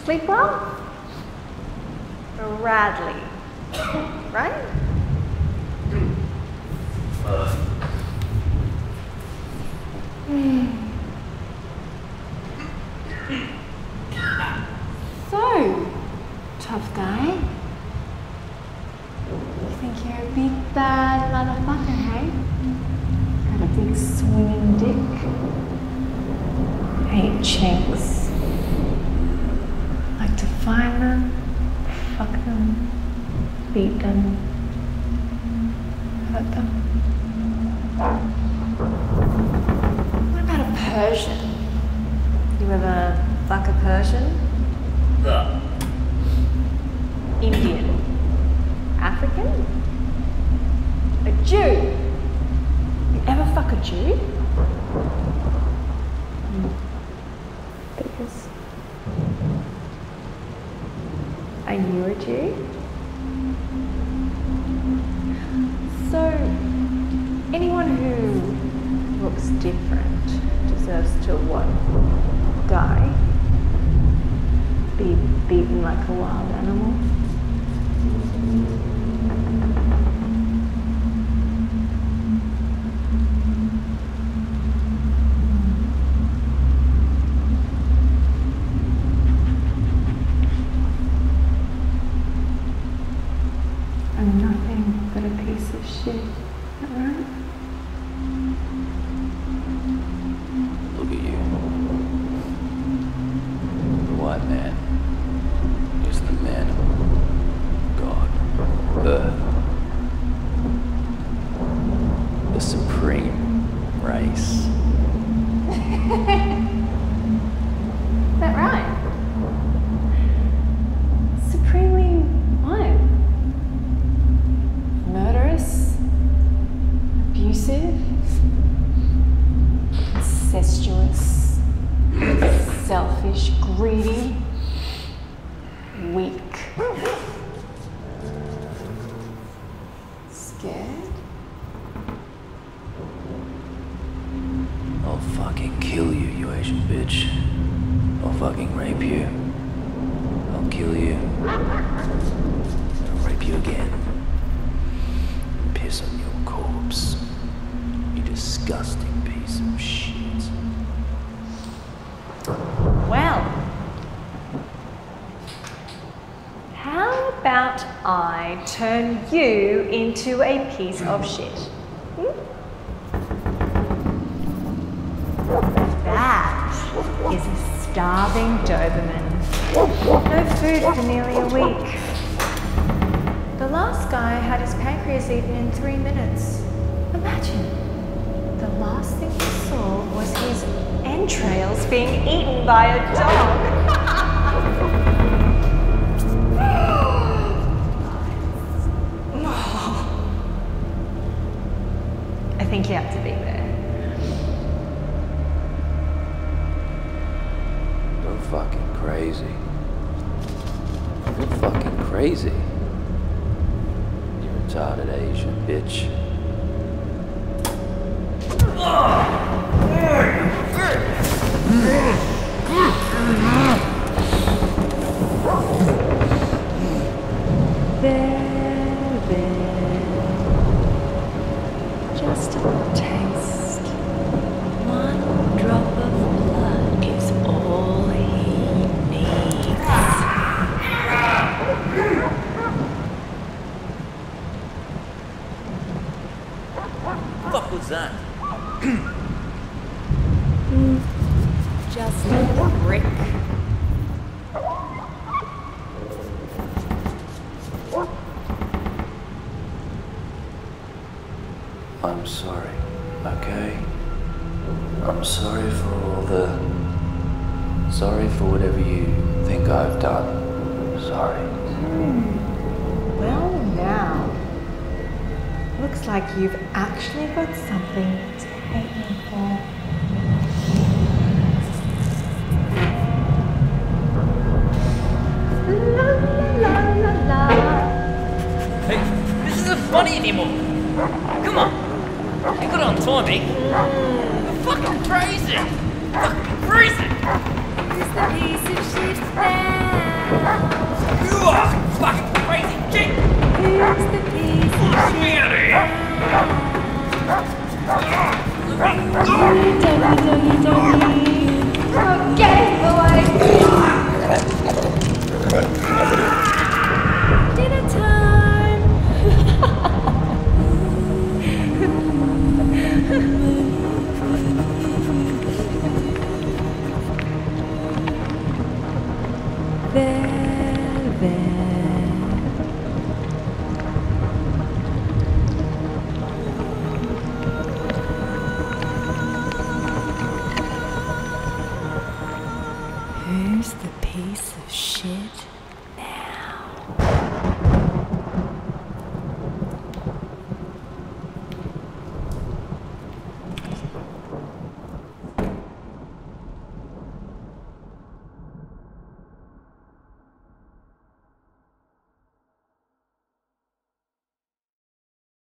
Sleep well? Radley. Right? So, tough guy. You think you're a big bad motherfucker, hey? Got a big swinging dick. Hate chinks. Like to find them, fuck them, beat them, hurt them. What about a Persian? You ever fuck a Persian? Indian? African? A Jew? You ever fuck a Jew? Because are you a Jew? So anyone who looks different deserves to what? Die? Be beaten like a wild animal? I'm nothing but a piece of shit, is that right? Look at you. The white man is the man of God, Earth. The supreme race. Is that right? Supremely what? Murderous? Abusive? Incestuous? Selfish? Greedy? Weak? Scared? I'll fucking kill you, you Asian bitch. I'll fucking rape you. I'll kill you. I'll rape you again. Piss on your corpse. You disgusting piece of shit. Well, how about I turn you into a piece of shit? That is a starving Doberman. No food for nearly a week. The last guy had his pancreas eaten in 3 minutes. Imagine, the last thing he saw was his entrails being eaten by a dog. I think you have to be there. You're fucking crazy. You're fucking crazy. You retarded Asian bitch. Just a taste. One drop of blood is all he needs. Fuck was that? Just a brick. I'm sorry, okay? I'm sorry for all the... Sorry for whatever you think I've done. Sorry. Well, now, looks like you've actually got something to hate me for. La la la la. Hey, this isn't funny anymore. Come on. You got it on timing. You're fucking crazy. Fucking crazy. Who's the piece of shit there? Okay, boy. Dinner time. Who's the piece of shit?